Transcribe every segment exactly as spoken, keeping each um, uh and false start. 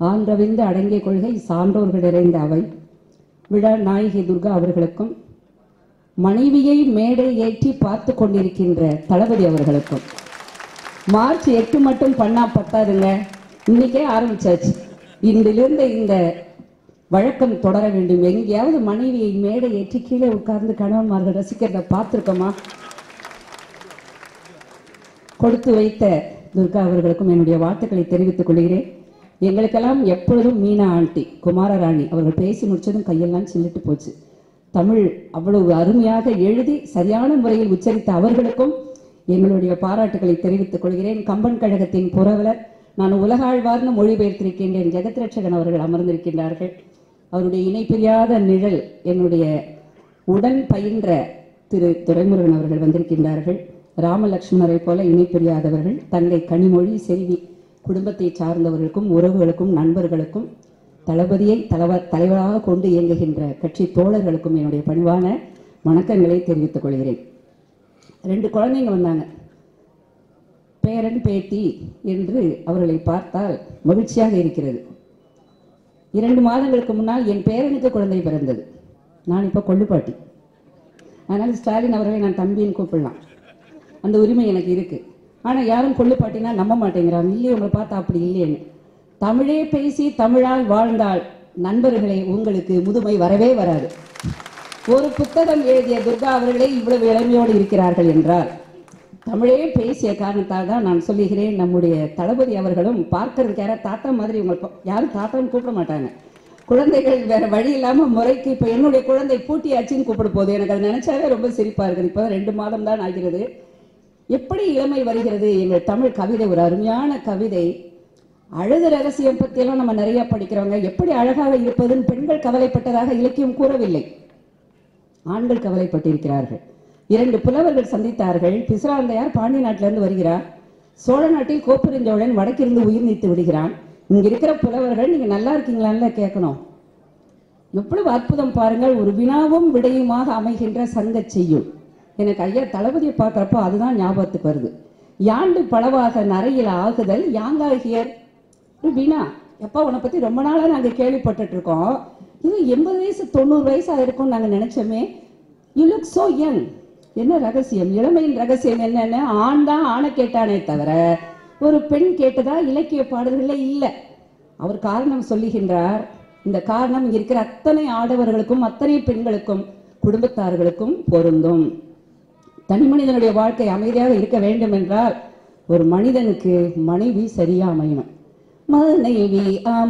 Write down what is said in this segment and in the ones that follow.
ஆன்றவிந்த அடங்கிய கொள்கை சான்றோர்கள் நிறைந்த அவை விழா நாயகி துர்கா அவர்களுக்கும் மனைவியை மேடை ஏற்றி பார்த்து கொண்டிருக்கின்ற தளபதி அவர்களுக்கும் மார்ச் எட்டு மட்டும் பண்ணா பத்தாதுங்க, இன்னைக்கே ஆரம்பிச்சாச்சு. இன்றிலிருந்து இந்த வழக்கம் தொடர வேண்டும். எங்கேயாவது மனைவியை மேடை ஏற்றி கீழே உட்கார்ந்து கணவன்மார்கள் ரசிக்கிறத பார்த்துருக்கோமா? கொடுத்து வைத்த துர்கா அவர்களுக்கும் என்னுடைய வாழ்த்துக்களை தெரிவித்துக் கொள்கிறேன். எங்களுக்கெல்லாம் எப்பொழுதும் மீனா ஆண்டி, குமார ராணி அவர்கள் பேசி முடிச்சதும் கையெல்லாம் சில்லிட்டு போச்சு. தமிழ் அவ்வளவு அருமையாக எழுதி சரியான முறையில் உச்சரித்த அவர்களுக்கும் எங்களுடைய பாராட்டுகளை தெரிவித்துக் கொள்கிறேன். கம்பன் கழகத்தின் புரவலர், நான் உலகாழ்வார்னு மொழிபெயர்த்திருக்கின்றேன், ஜெகத்ரட்சகன் அவர்கள் அமர்ந்திருக்கின்றார்கள். அவருடைய இணைப்பிரியாத நிழல் என்னுடைய உடன் பயின்ற திரு துரைமுருகன் அவர்கள் வந்திருக்கின்றார்கள். ராமலட்சுமணரை போல இணைப்பிரியாதவர்கள் தங்கை கனிமொழி, செல்வி குடும்பத்தை சார்ந்தவர்களுக்கும் உறவுகளுக்கும் நண்பர்களுக்கும் தளபதியை தலைவர் தலைவராக கொண்டு இயங்குகின்ற கட்சி தோழர்களுக்கும் என்னுடைய பணிவான வணக்கங்களை தெரிவித்துக் கொள்கிறேன். ரெண்டு குழந்தைங்க வந்தாங்க, பேரன் பேத்தி என்று அவர்களை பார்த்தால் மகிழ்ச்சியாக இருக்கிறது. இரண்டு மாதங்களுக்கு முன்னால் என் பேரனுக்கு குழந்தை பிறந்தது. நான் இப்போ கொள்ளுப்பாட்டி, அதனால் ஸ்டாலின் அவர்களை நான் தம்பின்னு கூப்பிடலாம், அந்த உரிமை எனக்கு இருக்கு. ஆனால் யாரும் கொள்ளுப்பாட்டினா நம்ப மாட்டேங்கிறாங்க. இல்லையே, உங்களை பார்த்தா அப்படி இல்லையேன்னு. தமிழே பேசி தமிழால் வாழ்ந்தால் நண்பர்களே உங்களுக்கு முதுமை வரவே வராது. ஒரு புத்தகம் எழுதிய துர்கா அவர்களே இவ்வளவு இளமையோடு இருக்கிறார்கள் என்றால் தமிழே பேசிய காரணத்தால் தான் நான் சொல்லுகிறேன். நம்முடைய தளபதி அவர்களும் பார்க்கறதுக்கு யாராவது தாத்தா மாதிரி, உங்களை யாரும் தாத்தான்னு கூப்பிட மாட்டாங்க. குழந்தைகள் வேற வழி இல்லாம முறைக்கு இப்போ என்னுடைய குழந்தை பூட்டியாச்சின்னு கூப்பிட போகுது. எனக்கு அதை நினைச்சாவே ரொம்ப சிரிப்பா இருக்குது. இப்போதான் ரெண்டு மாதம் தான் ஆகிறது. எப்படி இளமை வருகிறது. எங்கள் தமிழ் கவிதை ஒரு அருமையான கவிதை. அழகு ரகசியம் பற்றியெல்லாம் நம்ம நிறைய படிக்கிறவங்க. எப்படி அழகாக இருப்பதுன்னு பெண்கள் கவலைப்பட்டதாக இலக்கியம் கூறவில்லை, ஆண்கள் கவலைப்பட்டிருக்கிறார்கள். இரண்டு புலவர்கள் சந்தித்தார்கள். பிசிராந்தையார் பாண்டிய நாட்டிலிருந்து வருகிறார். சோழ நாட்டில் கோப்பெருஞ்சோழன் வடக்கிருந்து உயிர் நீத்து விடுகிறான். இங்க இருக்கிற புலவர்கள் நீங்க நல்லா இருக்கீங்களான்னு கேட்கணும். எவ்வளவு அற்புதம் பாருங்கள். ஒரு வினாவும் விடையுமாக அமைகின்ற சங்க செய்யுள். எனக்கு ஐயா தளபதியை பார்க்குறப்போ அதுதான் ஞாபகத்துக்கு வருது. யாண்டு பலவாக நரையில் ஆகுதல் யாங்காகியர் வினா. எப்பா உன்னை பத்தி ரொம்ப நாளா நாங்க கேள்விப்பட்டு இருக்கோம். இது எண்பது வயசு தொண்ணூறு வயசு ஆயிருக்கும்னு நாங்க நினைச்சோமே. You look so young. என்ன ரகசியம்? இளமையின் ரகசியம் என்னன்னு ஆண் தான் ஆணை கேட்டானே தவிர ஒரு பெண் கேட்டதா இலக்கிய பாடல்களே இல்லை. அவர் காரணம் சொல்லுகின்றார். இந்த காரணம் இருக்கிற அத்தனை ஆடவர்களுக்கும் அத்தனை பெண்களுக்கும் குடும்பத்தார்களுக்கும் பொருந்தும். தனி மனிதனுடைய வாழ்க்கை அமைதியாக இருக்க வேண்டும் என்றால் ஒரு மனிதனுக்கு மனைவி சரியா அமையணும். மனைவி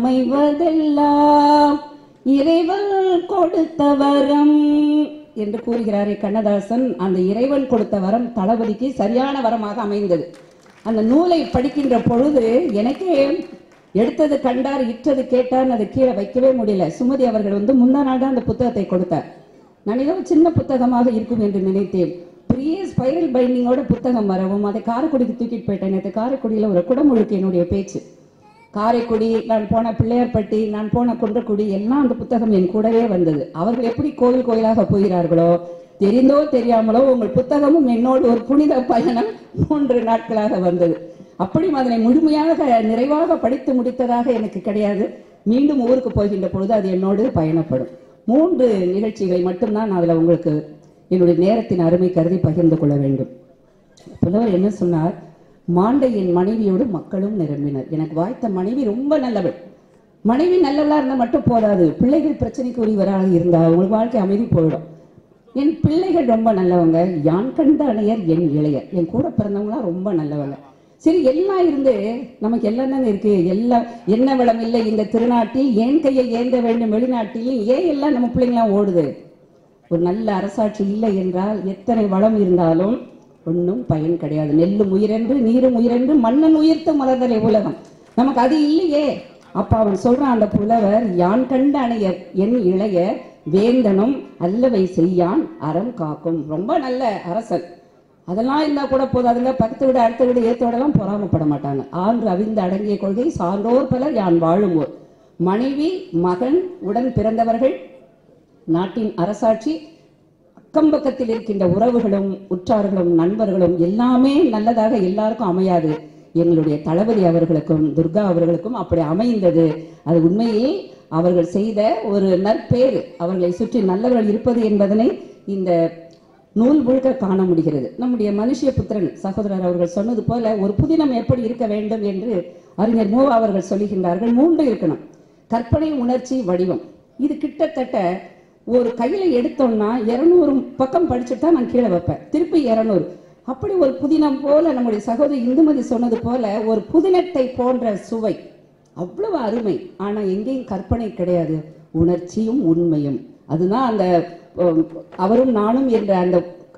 அமைவதெல்லாம் இறைவன் கொடுத்த வரம் என்று கூறுகிறாரே கண்ணதாசன். அந்த இறைவன் கொடுத்த வரம் தளபதிக்கு சரியான வரமாக அமைந்தது. அந்த நூலை படிக்கின்ற பொழுது எனக்கே எடுத்தது கண்டார், இட்டது கேட்டார், அதை கீழே வைக்கவே முடியல. சுமதி அவர்கள் வந்து முந்தா நாள் தான் அந்த புத்தகத்தை கொடுத்தார். நான் ஏதோ சின்ன புத்தகமாக இருக்கும் என்று நினைத்தேன். பெரிய ஸ்பைரல் பைண்டிங்கோட புத்தகம் வரவும் அதை காரைக்குடிக்கு தூக்கிட்டு போயிட்டேன். நேற்று காரைக்குடியில் ஒரு குடமுழுக்கு என்னுடைய பேச்சு. காரைக்குடி, நான் போன பிள்ளையார்பட்டி, நான் போன குன்றக்குடி எல்லாம் அந்த புத்தகம் என் கூடவே வந்தது. அவர்கள் எப்படி கோவில் கோயிலாக போகிறார்களோ தெரிந்தோ தெரியாமலோ உங்கள் புத்தகமும் என்னோடு ஒரு புனித பயணம் மூன்று நாட்களாக வந்தது. அப்படியும் அதனை முழுமையாக நிறைவாக படித்து முடித்ததாக எனக்கு கிடையாது. மீண்டும் ஊருக்கு போகின்ற பொழுது அது என்னோடு பயணப்படும். மூன்று நிகழ்ச்சிகளை மட்டும்தான் அதில் உங்களுக்கு என்னுடைய நேரத்தின் அருமை கருதி பகிர்ந்து கொள்ள வேண்டும். புலவர் என்ன சொன்னார்? மாண்டையின் மனைவியோடு மக்களும் நிரம்பினர். எனக்கு வாய்த்த மனைவி ரொம்ப நல்லவள். மனைவி நல்லவளா இருந்தா மட்டும் போதாது, பிள்ளைகள் பிரச்சனைக்கு உரியவராக இருந்தா உங்களுக்கு வாழ்க்கை அமைதி போயிடும். என் பிள்ளைகள் ரொம்ப நல்லவங்க. யான் கண்ட அணையர் என் இளையர். என் கூட பிறந்தவங்களாம் ரொம்ப நல்லவங்க. சரி, எல்லாம் இருந்து நமக்கு எல்லாம் தானே இருக்கு. எல்லாம் என்ன வளம் இல்லை இந்த திருநாட்டில், ஏன் கையை ஏந்த வேண்டும் வெளிநாட்டில், ஏன் எல்லாம் நம்ம பிள்ளைங்களாம் ஓடுது? ஒரு நல்ல அரசாட்சி இல்லை என்றால் எத்தனை வளம் இருந்தாலும் ஒன்றும் பயன் கிடையாது. நெல்லும் உயிரென்று நீரும் உயிரென்று மன்னன் உயிர்த்த மலர்தலை உலகம். நமக்கு அது இல்லையே. அப்ப அவன் சொல்றான் அந்த புலவர், யான் கண்ட அணையர் என் இளைய வேந்தனும் அல்லவை செய்யான் அறம் காக்கும். ரொம்ப நல்ல அரசன். அதெல்லாம் இருந்தா கூட போதாதுங்க. பக்கத்து விட அடுத்த விட ஏத்தோடலாம் பொறாமப்பட மாட்டாங்க. ஆன்று அவிந்து அடங்கிய கொள்கை சான்றோர் பலர் யான் வாழும்போர். மனைவி மகன் உடன் பிறந்தவர்கள் நாட்டின் அரசாட்சி அக்கம்பக்கத்தில் இருக்கின்ற உறவுகளும் உற்றார்களும் நண்பர்களும் எல்லாமே நல்லதாக எல்லாருக்கும் அமையாது. எங்களுடைய தளபதி அவர்களுக்கும் துர்கா அவர்களுக்கும் அப்படி அமைந்தது. அது உண்மையில் அவர்கள் செய்த ஒரு நற்பேறு, அவர்களை சுற்றி நல்லவர்கள் இருப்பது என்பதனை இந்த நூல் முழுக்க காண முடிகிறது. நம்முடைய மனுஷிய புத்திரன் சகோதரர் அவர்கள் சொன்னது போல ஒரு புதினம் எப்படி இருக்க வேண்டும் என்று அறிஞர் மூவா அவர்கள் சொல்லுகின்றார்கள். மூன்று இருக்கணும்: கற்பனை, உணர்ச்சி, வடிவம். இது கிட்டத்தட்ட ஒரு கையில எடுத்தோம்னா இருநூறு பக்கம் படிச்சுட்டு தான் நான் கீழே வைப்பேன், திருப்பி இருநூறு. அப்படி ஒரு புதினம் போல நம்முடைய சகோதரி இந்துமதி சொன்னது போல ஒரு புதினத்தை போன்ற சுவை, அவ்வளவு அருமை. ஆனா எங்கேயும் கற்பனை கிடையாது, உணர்ச்சியும் உண்மையும். அதுதான் அந்த அவரும் நானும் என்ற அந்த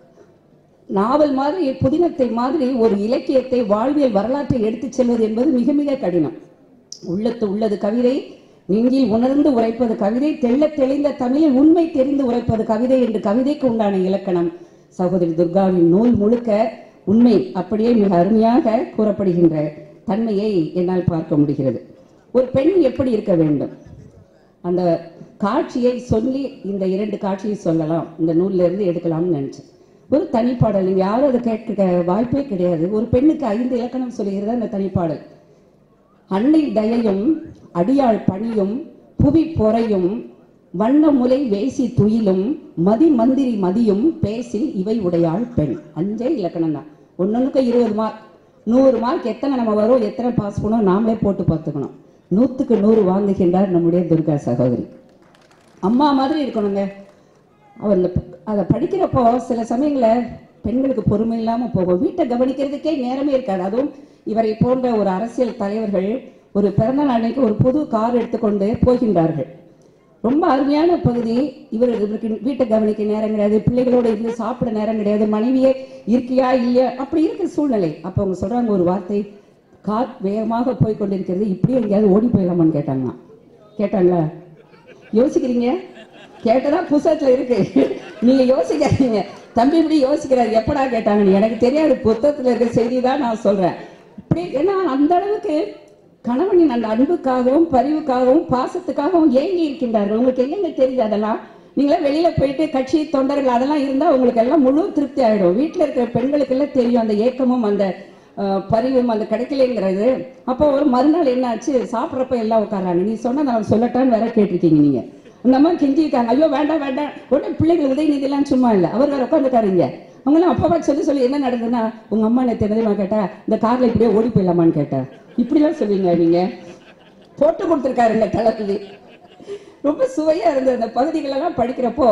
நாவல் மாதிரி, புதினத்தை மாதிரி ஒரு இலக்கியத்தை, வாழ்வியல் வரலாற்றை எடுத்து செல்வது என்பது மிக மிக கடினம். உள்ளத்து உள்ளது கவிதை, நெஞ்சில் உணர்ந்து உரைப்பது கவிதை, தெள்ள தெளிந்த தமிழில் உண்மை தெரிந்து உரைப்பது கவிதை என்று கவிதைக்கு உண்டான இலக்கணம் சகோதரி துர்காவின் நூல் முழுக்க உண்மை அப்படியே மிக அருமையாக கூறப்படுகின்ற தன்மையை என்னால் பார்க்க முடிகிறது. ஒரு பெண் எப்படி இருக்க வேண்டும், அந்த காட்சியை சொல்லி இந்த இரண்டு காட்சியை சொல்லலாம், இந்த நூல்ல இருந்து எடுக்கலாம்னு நினைச்சேன். ஒரு தனிப்பாடல், நீங்க யாரும் அதை கேட்க வாய்ப்பே கிடையாது. ஒரு பெண்ணுக்கு ஐந்து இலக்கணம் சொல்லுகிறது அந்த தனிப்பாடல். அன்னை தயையும் அடியாள் பணியும் புவி பொறையும் வண்ண முலை வேசி துயிலும் மதி மந்திரி மதியும் பேசில் இவை உடையாள் பெண். அஞ்சே இலக்கணம் தான். ஒன்னொன்னுக்கு இருபது மார்க், நூறு மார்க் எத்தனை நம்ம வரும், எத்தனை பாஸ் பண்ணோம் நாமளே போட்டு பார்த்துக்கணும். நூற்றுக்கு நூறு வாங்குகின்றார் நம்முடைய துர்கா சகோதரி. அம்மா மாதிரி இருக்கணுங்க. அவர் அதை படிக்கிறப்போ சில சமயங்களில் பெண்களுக்கு பொறுமை இல்லாமல் போகும், வீட்டை கவனிக்கிறதுக்கே நேரமே இருக்காது. அதுவும் இவரை போன்ற ஒரு அரசியல் தலைவர்கள் ஒரு பிறந்த நாளைக்கு ஒரு புது கார் எடுத்துக்கொண்டு போகின்றார்கள். ரொம்ப அருமையான பகுதி. இவர் இவருக்கு வீட்டை கவனிக்க நேரம் கிடையாது, பிள்ளைகளோட இருந்து சாப்பிட நேரம் கிடையாது, மனைவியே இருக்கியா இல்லையா அப்படி இருக்கிற சூழ்நிலை. அப்போ அவங்க சொல்றாங்க ஒரு வார்த்தை, கார் வேகமாக போய் கொண்டிருக்கிறது, இப்படியே எங்கேயாவது ஓடி போயிடலாமான்னு கேட்டாங்க. கேட்டாங்களா? யோசிக்கிறீங்க? கேட்டதா புத்தகத்துல இருக்கு, நீங்க யோசிக்காதீங்க. தம்பி இப்படி யோசிக்கிறாரு, எப்படா கேட்டாங்கன்னு எனக்கு தெரியாது, புத்தகத்துல இருக்கிற செய்தி தான் நான் சொல்றேன். இப்படி ஏன்னா அந்த அளவுக்கு கணவனின் அந்த அன்புக்காகவும் பரிவுக்காகவும் பாசத்துக்காகவும் ஏங்கி இருக்கின்றார்கள். உங்களுக்கு எங்கெங்க தெரியுது அதெல்லாம்? நீங்களே வெளியில போயிட்டு கட்சி தொண்டர்கள் அதெல்லாம் இருந்தா உங்களுக்கு எல்லாம் முழு திருப்தி ஆயிடும். வீட்டுல இருக்கிற பெண்களுக்கு எல்லாம் தெரியும் அந்த ஏக்கமும் அந்த பரிவும் அந்த கிடைக்கலைங்கிறது. அப்போ ஒரு மறுநாள் என்ன ஆச்சு, சாப்பிட்றப்ப எல்லாம் உட்காராங்க. நீ சொன்ன நான் சொல்லட்டான்னு வேற கேட்டிருக்கீங்க நீங்க. அந்த அம்மா கெஞ்சிருக்காங்க, ஐயோ வேண்டாம் வேண்டாம். உடனே பிள்ளைகள் உதயநிதி எல்லாம் சும்மா இல்லை, அவர் வேற உட்காந்துக்காருங்க. அவங்களாம் அப்பா சொல்லி சொல்லி என்ன நடந்ததுன்னா, உங்க அம்மா என்ன தெரியுமா கேட்டா, இந்த கார்ல இப்படியே ஓடி போயிடலாமான்னு கேட்டா. இப்படிலாம் சொல்லுவீங்க நீங்க? போட்டு கொடுத்துருக்காருங்க தளபதி. ரொம்ப சுவையா இருந்தது அந்த பகுதிகளெல்லாம் படிக்கிறப்போ.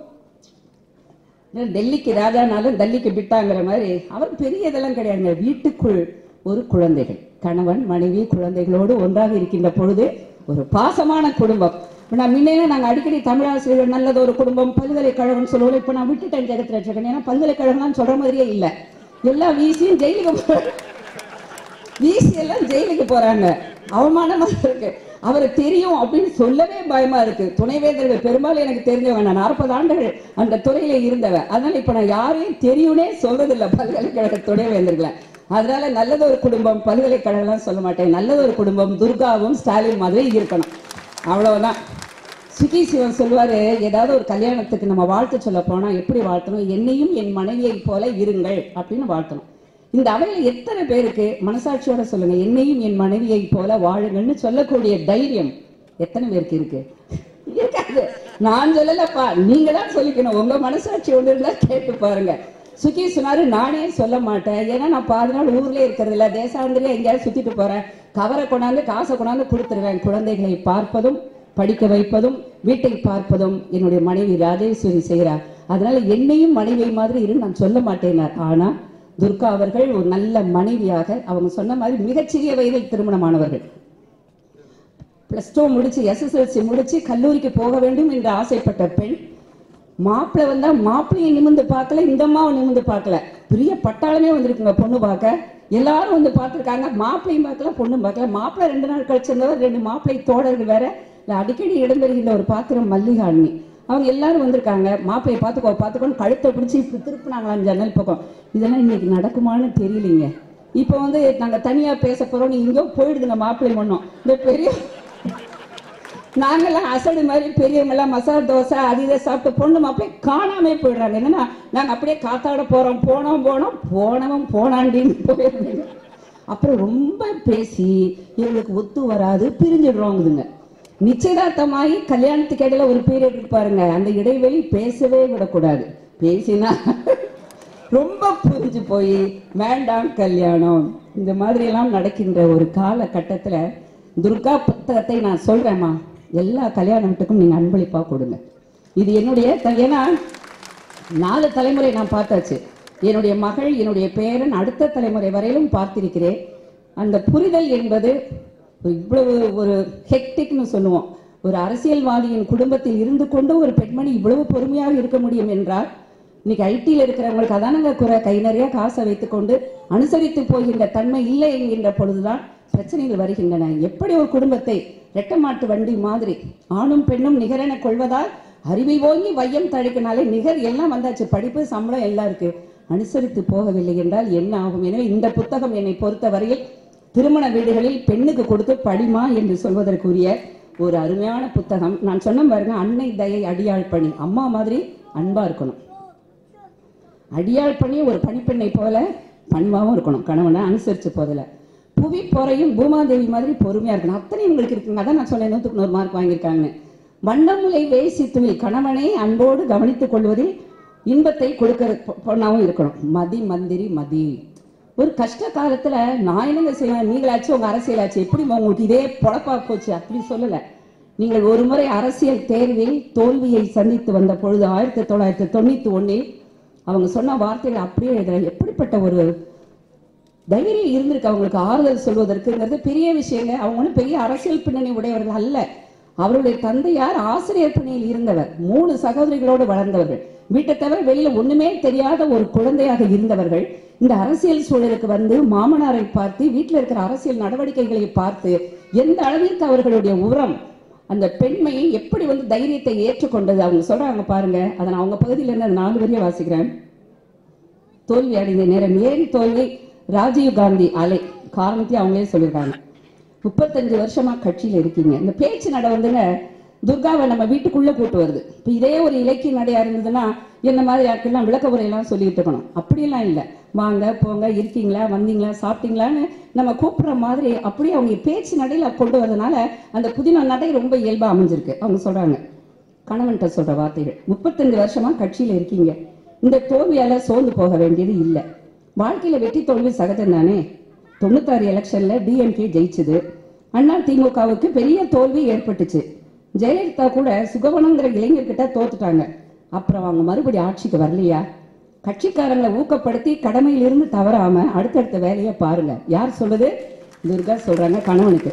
டெல்லிக்கு ராஜானாலும் டெல்லிக்கு பிட்டாங்கிற மாதிரி அவர் பெரிய இதெல்லாம் கிடையாதுங்க. வீட்டுக்குள் ஒரு குழந்தைகள், கணவன் மனைவி குழந்தைகளோடு ஒன்றாக இருக்கின்ற பொழுது ஒரு பாசமான குடும்பம். நான் முன்னே நாங்கள் அடிக்கடி தமிழாசிரியர்கள் நல்லது ஒரு குடும்பம் பல்கலைக்கழகம் சொல்லுவோம். இப்போ நான் விட்டுட்டேன் ஜெகத்தில் வச்சிருக்கேன். ஏன்னா பல்கலைக்கழகம்லாம் சொல்ற மாதிரியே இல்லை. எல்லா வீசியும் ஜெயிலுக்கு வீசி எல்லாம் ஜெயிலுக்கு போறாங்க. அவமானமா இருக்கு. அவரை தெரியும் அப்படின்னு சொல்லவே பயமா இருக்கு. துணைவேந்தர்கள் பெரும்பாலும் எனக்கு தெரிஞ்சவங்க, நான் நாற்பது ஆண்டுகள் அந்த துறையில இருந்தவன். அதனால இப்ப நான் யாரையும் தெரியும்னே சொல்றதில்லை பல்கலைக்கழக துணைவேந்தர்களை. அதனால நல்லது ஒரு குடும்பம் பல்கலைக்கழகம் சொல்ல மாட்டேன். நல்லது ஒரு குடும்பம் துர்காவும் ஸ்டாலின் மாதிரி இருக்கணும், அவ்வளவுதான். சுகி சிவன் சொல்லுவாரு, ஏதாவது ஒரு கல்யாணத்துக்கு நம்ம வாழ்த்து சொல்ல போனா எப்படி வாழ்த்தணும், என்னையும் என் மனைவியை போல இருங்கள் அப்படின்னு வாழ்த்தணும். இந்த அவையில எத்தனை பேருக்கு மனசாட்சியோட சொல்லுங்க, என்னையும் என் மனைவியை போல வாழுங்கள்னு சொல்லக்கூடிய தைரியம் எத்தனை பேருக்கு இருக்கு? இருக்காது. நான் சொல்லலப்பா, நீங்க தான் சொல்லிக்கணும். உங்க மனசாட்சி ஒன்று இருந்தா கேட்டு பாருங்க. சுகி சொன்னாரு, நானே சொல்ல மாட்டேன், ஏன்னா நான் பாதி நாள் ஊர்லயே இருக்கிறது இல்ல, தேசாந்திரியா எங்கேயாவது சுத்திட்டு போறேன், கவரை கொண்டாந்து காசை கொண்டாந்து கொடுத்துருவேன். குழந்தைகளை பார்ப்பதும் படிக்க வைப்பதும் வீட்டை பார்ப்பதும் என்னுடைய மனைவி ராஜேஸ்வரி செய்கிறார். அதனால என்னையும் மனைவி மாதிரி இரு நான் சொல்ல மாட்டேனார். ஆனா துர்கா அவர்கள் ஒரு நல்ல மனைவியாக, அவங்க சொன்ன மாதிரி மிகச்சிறிய வயதில் திருமணமானவர்கள். பிளஸ் டூ முடிச்சு எஸ்எஸ்எல்சி முடிச்சு கல்லூரிக்கு போக வேண்டும் என்று ஆசைப்பட்ட பெண். மாப்பிள்ளை வந்தா மாப்பிள்ளையை நிமிந்து பார்க்கல, இந்த அம்மாவை நிமிந்து பார்க்கல. பெரிய பட்டாளமே வந்திருக்குங்க பொண்ணு பார்க்க. எல்லாரும் வந்து பார்த்துருக்காங்க, மாப்பிள்ளையும் பார்க்கல பொண்ணும் பார்க்கல. மாப்பிள்ளை ரெண்டு நாள் கழிச்சிருந்தவர், ரெண்டு மாப்பிள்ளை தோழர்கள் வேற. அடிக்கடி இடம்பெறுகின்ற ஒரு பாத்திரம் மல்லிகா அண்ணி. அவங்க எல்லாரும் வந்திருக்காங்க. மாப்பிள்ளையை பார்த்துக்கோ பார்த்துக்கோன்னு கழுத்தை பிடிச்சி இப்படி திருப்பினாங்களாம் ஜன்னல் பக்கம். இதெல்லாம் இன்னைக்கு நடக்குமான்னு தெரியலீங்க. இப்போ வந்து நாங்கள் தனியாக பேச போறோம், நீ இங்கோ போயிடுதுங்க மாப்பிள்ளை மண்ணும். இந்த பெரிய நாங்கெல்லாம் அசடு மாதிரி பெரியவங்கெல்லாம் மசாலா தோசை அது இதை சாப்பிட்டு பொண்ணு மாப்பிள்ளை காணாமே போயிடுறாங்க. என்னன்னா நாங்கள் அப்படியே காத்தாட போறோம், போனோம் போனோம் போனவன் போனாண்டின்னு போயிருந்தீங்க. அப்புறம் ரொம்ப பேசி இவங்களுக்கு ஒத்து வராது, பிரிஞ்சிடுறோங்குதுங்க. நிச்சயதார்த்தமாகி கல்யாணத்துக்கு இடையில ஒரு பீரியட் இருப்பாருங்க, அந்த இடைவெளி பேசவே விடக்கூடாது. பேசினா ரொம்ப புரிஞ்சு போய் வேண்டாம் கல்யாணம். இந்த மாதிரி எல்லாம் நடக்கின்ற ஒரு காலகட்டத்தில் துர்கா புத்தகத்தை நான் சொல்றேம்மா, எல்லா கல்யாண வீட்டுக்கும் நீங்க அன்பளிப்பா கொடுங்க. இது என்னுடைய, ஏன்னா நாலு தலைமுறை நான் பார்த்தாச்சு. என்னுடைய மகள், என்னுடைய பேரன், அடுத்த தலைமுறை வரையிலும் பார்த்திருக்கிறேன். அந்த புரிதல் என்பது இவ்வளவு ஒரு ஹெக்டிக்னு சொல்லுவோம். ஒரு அரசியல்வாதியின் குடும்பத்தில் இருந்து கொண்டு ஒரு பெண்மணி இவ்வளவு பொறுமையாக இருக்க முடியும் என்றால், இன்னைக்கு ஐடியில் இருக்கிறவங்களுக்கு அதானங்க குறை, கை நிறைய காசை வைத்துக்கொண்டு அனுசரித்து போகின்ற தன்மை இல்லை என்கின்ற பொழுதுதான் பிரச்சனைகள் வருகின்றன. எப்படி ஒரு குடும்பத்தை ரெட்டமாட்டு வண்டி மாதிரி ஆணும் பெண்ணும் நிகரென கொள்வதால் அறிவை ஓங்கி வையம் தழைக்கினாலே நிகர் எல்லாம் வந்தாச்சு, படிப்பு சம்பளம் எல்லாம் இருக்கு, அனுசரித்து போகவில்லை என்றால் என்ன ஆகும்? எனவே இந்த புத்தகம் என்னை பொறுத்த வரையில் திருமண வீடுகளில் பெண்ணுக்கு கொடுத்து படிமா என்று சொல்வதற்குரிய ஒரு அருமையான புத்தகம். நான் சொன்ன பாருங்க, அன்னை தயை அடியாள் பணி, அம்மா மாதிரி அன்பா இருக்கணும். அடியாள் பணி ஒரு பணிப்பெண்ணை போல பண்பாவும் இருக்கணும், கணவனை அனுசரிச்சு போதில்ல. புவி பொறையும் பூமாதேவி மாதிரி பொறுமையா இருக்கணும். அத்தனை உங்களுக்கு இருக்குங்க. அதான் நான் சொன்னேன், நூற்றுக்கு நூறு மார்க் வாங்கியிருக்காங்க. வண்ணமுலை வேசி துயில் கணவனை அன்போடு கவனித்துக் கொள்வதில் இன்பத்தை கொடுக்கிற பொண்ணாவும் இருக்கணும். மதி மந்திரி மதி. ஒரு கஷ்ட காலத்துல நான் என்னங்க செய்வேன், நீங்களாச்சு உங்க அரசியலாச்சு, எப்படி உங்களுக்கு இதே பொழப்பா போச்சு அப்படி சொல்லல. நீங்கள் ஒரு முறை அரசியல் தேர்வில் தோல்வியை சந்தித்து வந்த பொழுது ஆயிரத்தி தொள்ளாயிரத்தி தொண்ணூத்தி ஒன்னில் அவங்க சொன்ன வார்த்தைகள் அப்படியே எழுதுற. எப்படிப்பட்ட ஒரு தைரியம் இருந்திருக்கு அவங்களுக்கு ஆறுதல் சொல்வதற்குங்கிறது பெரிய விஷயங்க. அவங்க ஒன்றும் பெரிய அரசியல் பின்னணி உடையவர்கள் அல்ல. அவருடைய தந்தையார் ஆசிரியர் பணியில் இருந்தவர், மூணு சகோதரிகளோடு வளர்ந்தவர்கள், வீட்டை தவிர வெளியில ஒண்ணுமே தெரியாத ஒரு குழந்தையாக இருந்தவர்கள் இந்த அரசியல் சூழலுக்கு வந்து மாமனாரை பார்த்து வீட்டில் இருக்கிற அரசியல் நடவடிக்கைகளை பார்த்து எந்த அளவிற்கு அவர்களுடைய உரம் அந்த பெண்மையை எப்படி வந்து தைரியத்தை ஏற்றுக்கொண்டது. அவங்க சொல்றாங்க பாருங்க, அதை நான் அவங்க பகுதியில இருந்து அந்த நாலு வரையும் வாசிக்கிறேன். தோல்வி அடைந்த நேரம், ஏன் தோல்வி? ராஜீவ் காந்தி அலை காரணத்தையும் அவங்களே சொல்லியிருக்காங்க. முப்பத்தஞ்சு வருஷமா கட்சியில இருக்கீங்க, இந்த பேச்சு நட வந்துங்க துர்காவை நம்ம வீட்டுக்குள்ள கூட்டு வருது. இப்ப இதே ஒரு இலக்கிய நடையா இருந்ததுன்னா என்ன மாதிரி ஆட்கள்லாம் விளக்க உரையெல்லாம் சொல்லிட்டு இருக்கணும். அப்படியெல்லாம் இல்லை, வாங்க போங்க, இருக்கீங்களா, வந்தீங்களா, சாப்பிட்டீங்களான்னு நம்ம கூப்பிடுற மாதிரி அப்படியே அவங்க பேச்சு நடையில கொண்டு வரதுனால அந்த புதின நடை ரொம்ப இயல்பா அமைஞ்சிருக்கு. அவங்க சொல்றாங்க, கணவன்கிட்ட சொல்ற வார்த்தைகள், முப்பத்தஞ்சு வருஷமா கட்சியில இருக்கீங்க, இந்த தோல்வியால சோர்ந்து போக வேண்டியது இல்லை. வாழ்க்கையில வெற்றி தோல்வி சகஜம் தானே. தொண்ணூத்தாறு எலெக்ஷன்ல டிஎம்கே ஜெயிச்சது, அண்ணா திமுகவுக்கு பெரிய தோல்வி ஏற்பட்டுச்சு. ஜெயலலிதா கூட சுகவனங்கிற இளைஞர்கிட்ட தோத்துட்டாங்க. அப்புறம் அவங்க மறுபடி ஆட்சிக்கு வரலையா? கட்சிக்காரங்களை ஊக்கப்படுத்தி கடமையிலிருந்து தவறாம அடுத்தடுத்த வேலையை பாருங்க. யார் சொல்லுது? துர்கா சொல்றாங்க கணவனுக்கு.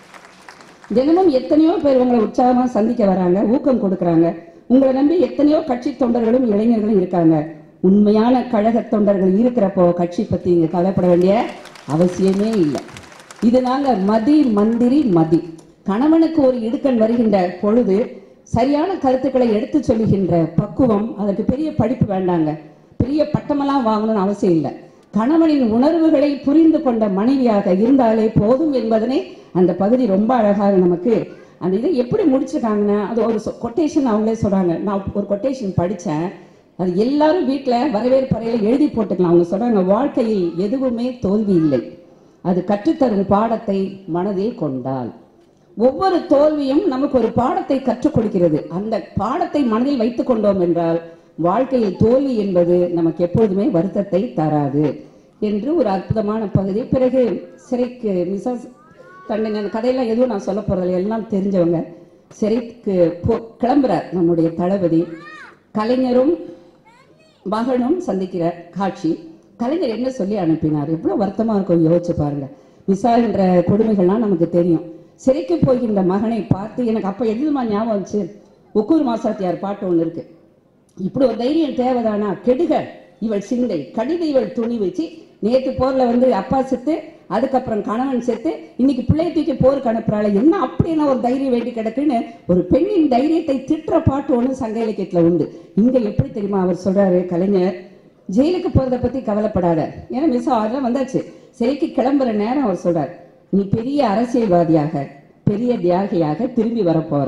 தினமும் எத்தனையோ பேர் உங்களை உற்சாகமா சந்திக்க வராங்க, ஊக்கம் கொடுக்கறாங்க. உங்களை நம்பி எத்தனையோ கட்சி தொண்டர்களும் இளைஞர்களும் இருக்காங்க. உண்மையான கழக தொண்டர்கள் இருக்கிறப்போ கட்சி பத்தி இங்க கவலைப்பட வேண்டிய அவசியமே இல்லை. இது நாங்க மதி மந்திரி மதி. கணவனுக்கு ஒரு இடுக்கண் வருகின்ற பொழுது சரியான கருத்துக்களை எடுத்து சொல்லுகின்ற பக்குவம், அதற்கு பெரிய படிப்பு வேண்டாங்க, பெரிய பட்டமெல்லாம் வாங்கணும்னு அவசியம் இல்லை. கணவனின் உணர்வுகளை புரிந்து கொண்ட மனைவியாக இருந்தாலே போதும் என்பதனை அந்த பகுதி ரொம்ப அழகாக நமக்கு அந்த இதை எப்படி முடிச்சிருக்காங்கன்னா, அது ஒரு கொட்டேஷன் அவங்களே சொல்றாங்க. நான் ஒரு கொட்டேஷன் படித்தேன், அது எல்லாரும் வீட்டில் வரவேற்பறையில் எழுதி போட்டுக்கலாம். அவங்க சொல்றாங்க, வாழ்க்கையில் எதுவுமே தோல்வி இல்லை, அது கற்றுத்தரும் பாடத்தை மனதில் கொண்டால். ஒவ்வொரு தோல்வியும் நமக்கு ஒரு பாடத்தை கற்றுக் கொடுக்கிறது. அந்த பாடத்தை மனதில் வைத்துக் கொண்டோம் என்றால் வாழ்க்கையில் தோல்வி என்பது நமக்கு எப்பொழுதுமே வருத்தத்தை தராது என்று ஒரு அற்புதமான பகுதி. பிறகு சிறைக்கு மிஸ்ஸஸ் தண்டனை கதையெல்லாம் எதுவும் நான் சொல்ல போறதில்லை, எல்லாம் தெரிஞ்சவங்க. சிறைக்கு போ கிளம்புறார் நம்முடைய தளபதி. கலைஞரும் மகனும் சந்திக்கிற காட்சி. கலைஞர் என்ன சொல்லி அனுப்பினார்? எவ்வளவு வருத்தமா இருக்கும் யோசிச்சு பாருங்க. மிசா என்ற கொடுமைகள்லாம் நமக்கு தெரியும். சிறைக்கு போகின்ற மகனை பார்த்து எனக்கு அப்ப எதுமா ஞாபகம் வந்துச்சு, ஒக்கூர் மாசாத்தியார் பாட்டு ஒண்ணு இருக்கு. இப்படி ஒரு தைரியம் தேவைதானா? கெடுக இவள் சிந்தை, கடித இவள் துணி வச்சு, நேற்று போர்ல வந்து அப்பா செத்து, அதுக்கப்புறம் கணவன் செத்து, இன்னைக்கு பிள்ளை தூக்கி போருக்கு அனுப்புறாள், என்ன அப்படின்னா ஒரு தைரியம் வேண்டி கிடக்குன்னு ஒரு பெண்ணின் தைரியத்தை திட்டுற பாட்டு ஒண்ணு சங்க இலக்கியத்துல உண்டு. இங்க எப்படி தெரியுமா அவர் சொல்றாரு கலைஞர், ஜெயிலுக்கு போறதை பத்தி கவலைப்படாத, ஏன்னா மிஸ் அதெல்லாம் வந்தாச்சு. சிறைக்கு கிளம்புற நேரம் அவர் சொல்றார், நீ பெரிய அரசியல்வாதியாக பெரிய தியாகியாக திரும்பி வரப்போற,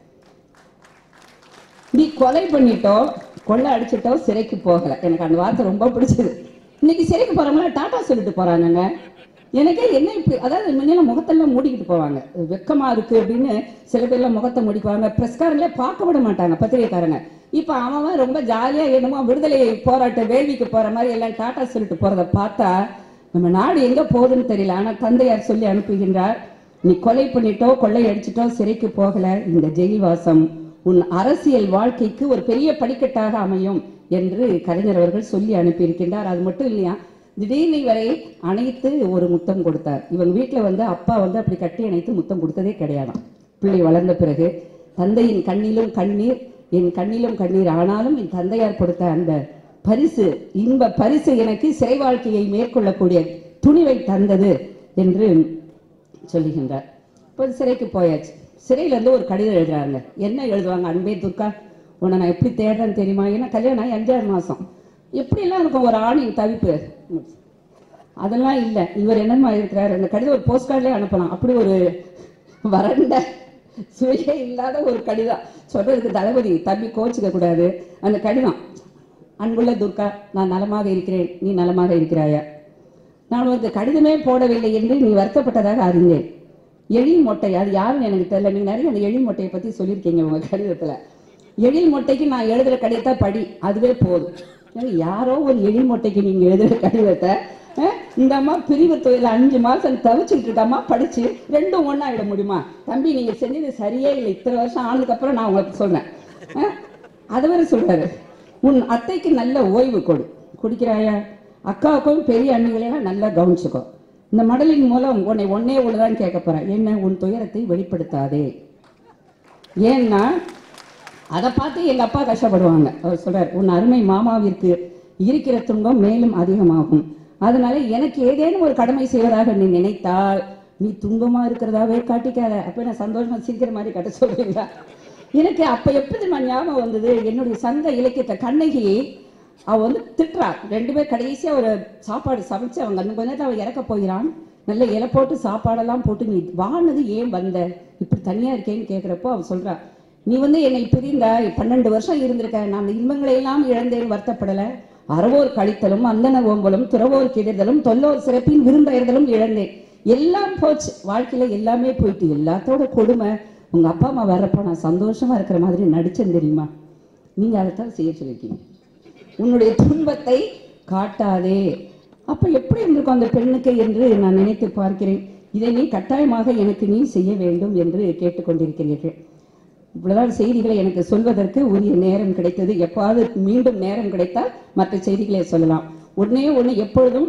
நீ கொலை பண்ணிட்டோ கொள்ளை அடிச்சிட்டோ சிறைக்கு போகல. எனக்கு அந்த வார்த்தை ரொம்ப பிடிச்சது. இன்னைக்கு சிறைக்கு போறவங்கள டாட்டா சொல்லிட்டு போறாங்க. எனக்கே என்ன இப்படி, அதாவது முன்னெல்லாம் முகத்தெல்லாம் மூடிக்கிட்டு போவாங்க, வெக்கமா இருக்கு அப்படின்னு சில பேர்லாம் முகத்தை மூடிக்குவாங்க, பிரஸ்காரங்களே பார்க்க விட மாட்டாங்க பத்திரிகைக்காரங்க. இப்ப அவன் ரொம்ப ஜாலியா என்னமோ விடுதலை போராட்ட வேள்விக்கு போற மாதிரி எல்லாம் டாட்டா சொல்லிட்டு போறதை பார்த்தா நம்ம நாடு எங்க போகுதுன்னு தெரியல. ஆனா தந்தையார் சொல்லி அனுப்புகின்றார், நீ கொலை பண்ணிட்டோ கொள்ளை அடிச்சிட்டோ சிறைக்கு போகல, இந்த ஜெயில் வாசம் உன் அரசியல் வாழ்க்கைக்கு ஒரு பெரிய படிக்கட்டாக அமையும் என்று கலைஞர் அவர்கள் சொல்லி அனுப்பியிருக்கின்றார். அது மட்டும் இல்லையா, திடீர்னு வரை அணைத்து ஒரு முத்தம் கொடுத்தார். இவங்க வீட்டில் வந்து அப்பா வந்து அப்படி கட்டி அணைத்து முத்தம் கொடுத்ததே கிடையாதாம். பிள்ளை வளர்ந்த பிறகு தந்தையின் கண்ணிலும் கண்ணீர், என் கண்ணிலும் கண்ணீர், ஆனாலும் என் தந்தையார் கொடுத்த அந்த பரிசு, இன்ப பரிசு எனக்கு சிறை வாழ்க்கையை மேற்கொள்ளக்கூடிய துணிவை தந்தது என்று சொல்லுகின்றார். இப்போ சிறைக்கு போயாச்சு. சிறையில இருந்து ஒரு கடிதம் எழுதுறாங்க. என்ன எழுதுவாங்க? அன்பே துர்கா, உன்னை நான் எப்படி தேடுறேன்னு தெரியுமா? ஏன்னா கல்யாணம் ஆகி அஞ்சாறு மாசம் எப்படிலாம் இருக்கும் ஒரு ஆணின் தவிப்பு, அதெல்லாம் இல்லை. இவர் என்னமா இருக்கிறார், அந்த கடிதம் ஒரு போஸ்ட் கார்ட்லேயே அனுப்பலாம். அப்படி ஒரு வறண்ட சுவையே இல்லாத ஒரு கடிதம். சொல்றதுக்கு தளபதி தம்பி கோச்சிக்க கூடாது. அந்த கடிதம், அன்புள்ள துர்கா, நான் நலமாக இருக்கிறேன், நீ நலமாக இருக்கிறாயா? நான் உனக்கு கடிதமே போடவில்லை என்று நீ வருத்தப்பட்டதாக அறிந்தேன். எழில் மொட்டை, அது யாருன்னு எனக்கு தெரியல, நீங்க நிறைய அந்த எழில் மொட்டையை பத்தி சொல்லியிருக்கீங்க உங்க கடிதத்துல. எழில் மொட்டைக்கு நான் எழுதுற கடிதத்தை படி, அதுவே போதும். யாரோ ஒரு எழில் மொட்டைக்கு நீங்க எழுதுற கடிதத்தை இந்த அம்மா பிரிவு தொழில அஞ்சு மாசம் தவிச்சுட்டு இருக்காமா, படிச்சு ரெண்டும் ஒன்னா ஆயிட முடியுமா? தம்பி நீங்க செஞ்சது சரியே இல்லை, இத்தனை வருஷம் ஆனதுக்கு அப்புறம் நான் உங்களுக்கு சொல்றேன். அது வரை சொல்றாரு, உன் அத்தைக்கு நல்ல ஓய்வு கொடு, குடிக்கிறாயா? அக்காவுக்கும் பெரிய அண்ணிகளையெல்லாம் நல்லா கவனிச்சுக்கோ. இந்த மடலின் மூலம் உன்னை ஒன்னே ஒண்ணுதான் கேட்க போறேன், என்ன? உன் துயரத்தை வெளிப்படுத்தாதே. ஏன்னா அதை பார்த்து எங்க அப்பா கஷ்டப்படுவாங்க. அவர் சொல்றார், உன் அருமை மாமாவிற்கு இருக்கிற துன்பம் மேலும் அதிகமாகும், அதனால எனக்கு ஏதேனும் ஒரு கடமை செய்வதாக நீ நினைத்தால் நீ துன்பமா இருக்கிறதாவே காட்டிக்காத. அப்ப நான் சந்தோஷமா சிரிக்கிற மாதிரி கட்ட சொல்றீங்களா? எனக்கு அப்ப எப்படி நான் ஞாபகம் வந்தது, என்னுடைய சங்க இலக்கியத்தை கண்ணகி அவ வந்து திட்டுறா. ரெண்டு பேர் கடைசியா ஒரு சாப்பாடு சமைச்சு அவங்க அந்த கொஞ்ச நேரத்தில் அவன் இறக்க போகிறான். நல்ல இலை போட்டு சாப்பாடெல்லாம் போட்டு நீ வானது ஏன் வந்த, இப்படி தனியா இருக்கேன்னு கேட்கிறப்போ அவன் சொல்றா, நீ வந்து என்னை பிரிந்தாய், பன்னெண்டு வருஷம் இருந்திருக்க, நான் அந்த இன்பங்களை எல்லாம் இழந்தேன், வருத்தப்படல. அறவோர் கழித்தலும் அந்தன ஓம்பலும் துறவோர் கிடதலும் தொல்லோர் சிறப்பின் விரும்பெயர்தலும் இழந்தேன். எல்லாம் போச்சு, வாழ்க்கையில எல்லாமே போயிட்டு. எல்லாத்தோட கொடுமை, உங்க அப்பா அம்மா வர்றப்போ நான் சந்தோஷமா இருக்கிற மாதிரி நடிச்சேன் தெரியுமா? நீங்க அதைத்தான் செய்ய சொல்லிருக்கீங்க, உன்னுடைய துன்பத்தை காட்டாதே. அப்ப எப்படி இருந்திருக்கும் அந்த பெண்ணுக்கு என்று நான் நினைத்து பார்க்கிறேன். இதை நீ கட்டாயமாக எனக்கு நீ செய்ய வேண்டும் என்று கேட்டுக்கொண்டிருக்கிறீர்கள். இவ்வளவுதான் செய்திகளை எனக்கு சொல்வதற்கு உரிய நேரம் கிடைத்தது. எப்பாவது மீண்டும் நேரம் கிடைத்தால் மற்ற செய்திகளை சொல்லலாம். ஒன்னே ஒண்ணு, எப்பொழுதும்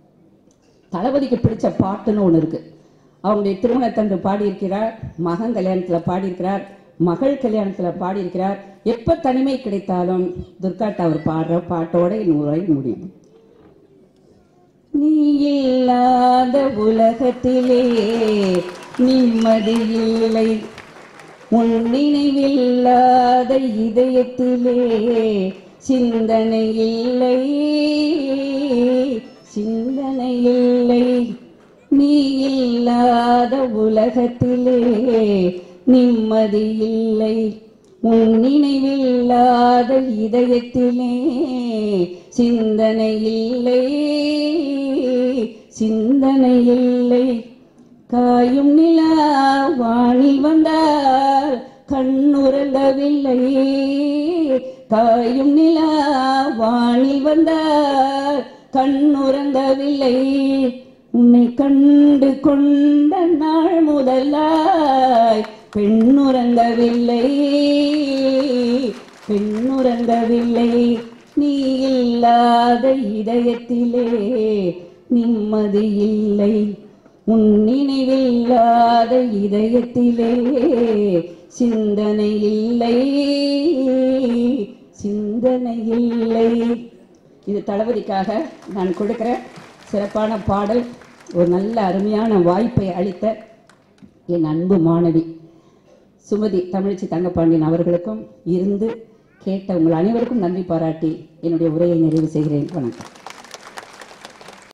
தளபதிக்கு பிடிச்ச பாட்டுன்னு ஒண்ணு இருக்கு. அவங்களுடைய திருமணத்தன்று பாடியிருக்கிறார், மகன் கல்யாணத்துல பாடியிருக்கிறார், மகள் கல்யாணத்துல பாடியிருக்கிறார். எப்ப தனிமை கிடைத்தாலும் துர்காட்ட அவர் பாடுற பாட்டோட என் உரை முடியும். நீ இல்லாத உலகத்திலே நிம்மதி இல்லை, உன் நினைவில்லாத இதயத்திலே சிந்தனை இல்லை, சிந்தனை இல்லை. நீ இல்லாத உலகத்திலே நிம்மதி இல்லை, உன் நினைவில்லாத இதயத்திலே சிந்தனை இல்லை, சிந்தனை இல்லை. காயும் நிலா வானில் வந்தால் கண்ணுறங்கவில்லை, காயும் நிலா வானில் வந்தால் கண்ணுறங்கவில்லை. உன்னை கண்டு கொண்ட நாள் முதலாய் பெண்ணுறங்கவில்லை, பெண்ணுறங்கவில்லை. நீ இல்லாத இதயத்திலே நிம்மதி இல்லை, உன் நினைவில்லாத இதயத்திலே சிந்தனை இல்லை, சிந்தனை இல்லை. இது தளபதிக்காக நான் கொடுக்கிற சிறப்பான பாடல். ஒரு நல்ல அருமையான வாய்ப்பை அளித்த என் அன்பு மாணவி சுமதி தமிழ்ச்சி தங்கப்பாண்டியன் அவர்களுக்கும் இருந்து கேட்ட உங்கள் அனைவருக்கும் நன்றி பாராட்டி என்னுடைய உரையை நிறைவு செய்கிறேன். வணக்கம்.